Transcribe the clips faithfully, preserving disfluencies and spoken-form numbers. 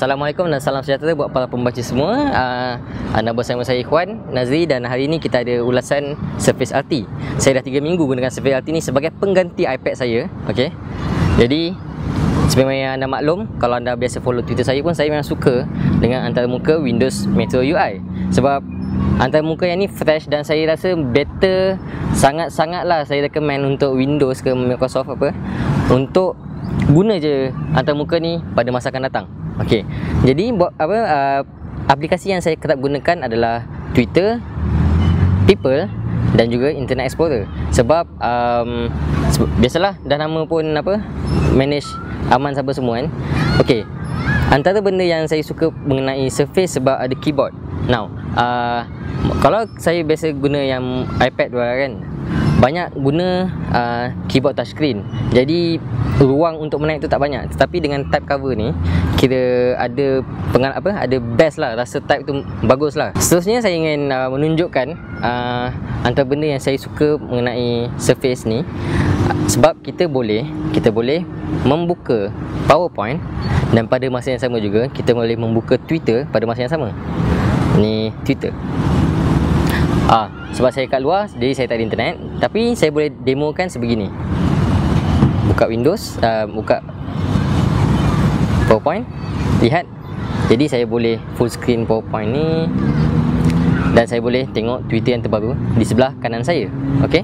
Assalamualaikum dan salam sejahtera buat para pembaca semua. uh, Anda bersama saya Ikhwan Nazri dan hari ini kita ada ulasan Surface R T. Saya dah tiga minggu gunakan Surface R T ni sebagai pengganti iPad saya. Okey. Jadi sebenarnya anda maklum, kalau anda biasa follow Twitter saya pun, saya memang suka dengan antarmuka Windows Metro U I. Sebab antarmuka yang ni fresh dan saya rasa better, sangat-sangat lah saya recommend untuk Windows ke Microsoft apa, untuk guna je antarmuka ni pada masa akan datang. Okey. Jadi buat apa, uh, aplikasi yang saya kerap gunakan adalah Twitter, People dan juga Internet Explorer. Sebab um, biasalah dah nama pun apa, manage aman sabar semua kan. Okey. Antara benda yang saya suka mengenai Surface sebab ada keyboard. Now, uh, kalau saya biasa guna yang iPad dua kan, banyak guna uh, keyboard touchscreen. Jadi ruang untuk menaik tu tak banyak. Tetapi dengan type cover ni, kira ada pengal apa, ada best lah, rasa type tu bagus lah. Seterusnya saya ingin uh, menunjukkan uh, antara benda yang saya suka mengenai Surface ni. Sebab kita boleh kita boleh membuka PowerPoint dan pada masa yang sama juga kita boleh membuka Twitter pada masa yang sama. Ni Twitter. Ah, sebab saya kat luar, jadi saya tak ada internet, tapi saya boleh demokan sebegini. Buka Windows, uh, buka PowerPoint, lihat. Jadi saya boleh full screen PowerPoint ni dan saya boleh tengok Twitter yang terbaru di sebelah kanan saya. Okey.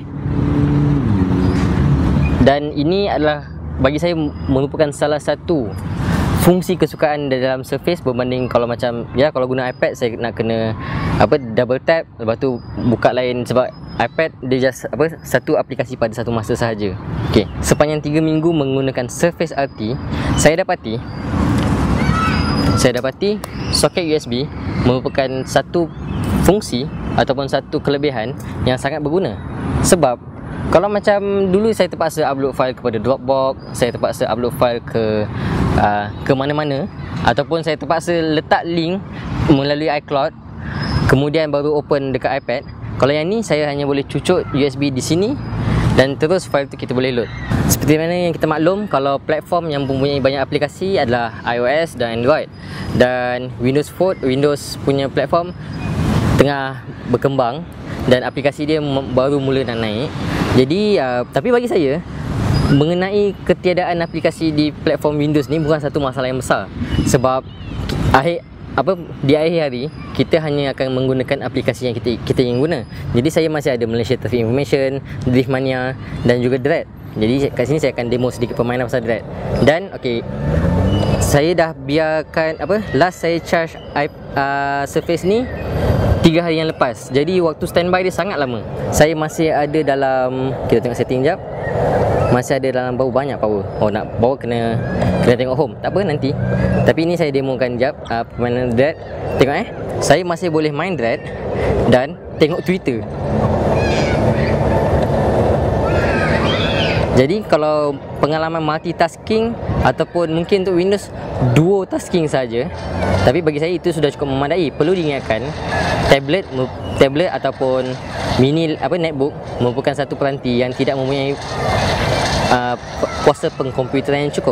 Dan ini adalah bagi saya merupakan salah satu fungsi kesukaan dalam Surface berbanding kalau macam ya kalau guna iPad saya nak kena apa double tap, lepas tu buka lain, sebab iPad dia just apa satu aplikasi pada satu masa sahaja. Okey, sepanjang tiga minggu menggunakan Surface R T, saya dapati saya dapati soket U S B merupakan satu fungsi ataupun satu kelebihan yang sangat berguna. Sebab kalau macam dulu saya terpaksa upload file kepada Dropbox, saya terpaksa upload file ke uh, ke mana-mana, ataupun saya terpaksa letak link melalui iCloud kemudian baru open dekat iPad. Kalau yang ni saya hanya boleh cucuk U S B di sini dan terus file tu kita boleh load. Seperti mana yang kita maklum, kalau platform yang mempunyai banyak aplikasi adalah iOS dan Android, dan Windows Phone, Windows punya platform tengah berkembang dan aplikasi dia baru mula nak naik. Jadi uh, tapi bagi saya, mengenai ketiadaan aplikasi di platform Windows ni bukan satu masalah yang besar. Sebab akhir apa di akhir hari kita hanya akan menggunakan aplikasi yang kita kita ingin guna. Jadi saya masih ada Malaysia Traffic Information, Driftmania dan juga Dread. Jadi kat sini saya akan demo sedikit permainan pasal Dread. Dan okey, saya dah biarkan apa last saya charge uh, Surface ni tiga hari yang lepas. Jadi waktu standby dia sangat lama. Saya masih ada dalam, kita tengok setting jap, masih ada dalam bau banyak power. Oh, nak bawa kena kena tengok home. Tak apa nanti. Tapi ini saya demokan jap uh, permainan Dread. Tengok eh, saya masih boleh main Dread dan tengok Twitter. Jadi kalau pengalaman multitasking ataupun mungkin untuk Windows duo tasking saja, tapi bagi saya itu sudah cukup memadai. Perlu diingatkan, tablet tablet ataupun mini apa netbook merupakan satu peranti yang tidak mempunyai uh, kuasa pengkomputeran yang cukup.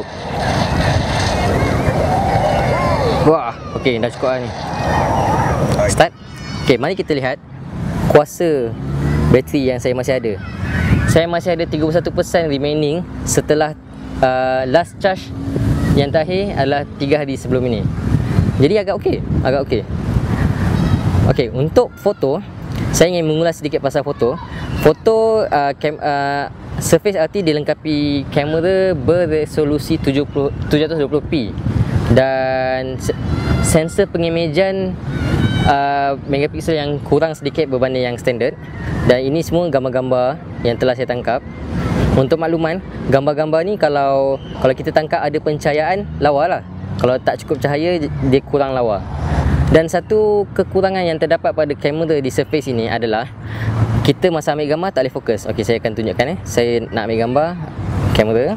Wah, okey, dah cukup lah ni. Start. Okey, mari kita lihat kuasa bateri yang saya masih ada. Saya masih ada tiga puluh satu peratus remaining setelah uh, last charge yang terakhir adalah tiga hari sebelum ini. Jadi agak okey, agak okey. Okey, untuk foto, saya ingin mengulas sedikit pasal foto. Foto uh, cam, uh, Surface R T dilengkapi kamera beresolusi tujuh ratus dua puluh p dan sensor pengimejan uh, megapiksel yang kurang sedikit berbanding yang standard. Dan ini semua gambar-gambar yang telah saya tangkap. Untuk makluman, gambar-gambar ni kalau kalau kita tangkap ada pencahayaan, lawa lah. Kalau tak cukup cahaya, dia kurang lawa. Dan satu kekurangan yang terdapat pada kamera di Surface ini adalah kita masa ambil gambar tak boleh fokus. Okey, saya akan tunjukkan eh. Saya nak ambil gambar kamera.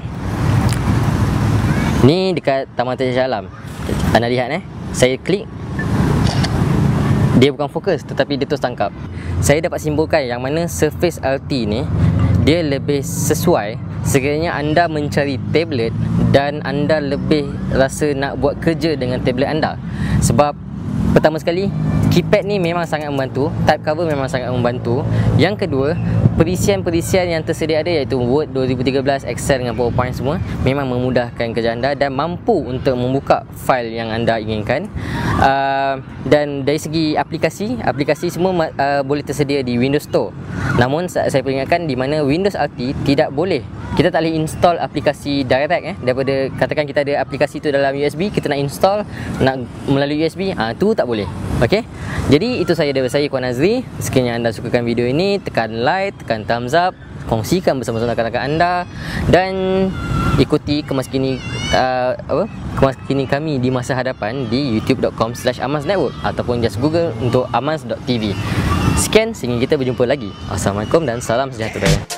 Ni dekat Taman Raja Shah Alam. Anda lihat eh. Saya klik, dia bukan fokus tetapi dia terus tangkap. Saya dapat simpulkan yang mana Surface R T ni dia lebih sesuai sekiranya anda mencari tablet dan anda lebih rasa nak buat kerja dengan tablet anda. Sebab pertama sekali, keypad ni memang sangat membantu, type cover memang sangat membantu. Yang kedua, perisian-perisian yang tersedia ada iaitu Word dua ribu tiga belas, Excel dengan PowerPoint semua memang memudahkan kerja anda dan mampu untuk membuka fail yang anda inginkan. Uh, dan dari segi aplikasi, aplikasi semua uh, boleh tersedia di Windows Store. Namun saya peringatkan di mana Windows R T tidak boleh, kita tak boleh install aplikasi direct eh daripada, katakan kita ada aplikasi tu dalam U S B, kita nak install nak melalui U S B, ah tu tak boleh. Okey. Jadi itu saya daripada saya, Ikhwan Nazri. Sekiranya anda sukakan video ini, tekan like, tekan thumbs up, kongsikan bersama-sama rakan-rakan anda dan ikuti kemas kini uh, apa? kemas kini kami di masa hadapan di youtube dot com slash amans network ataupun just google untuk amans dot t v. Sekian, sehingga kita berjumpa lagi. Assalamualaikum dan salam sejahtera.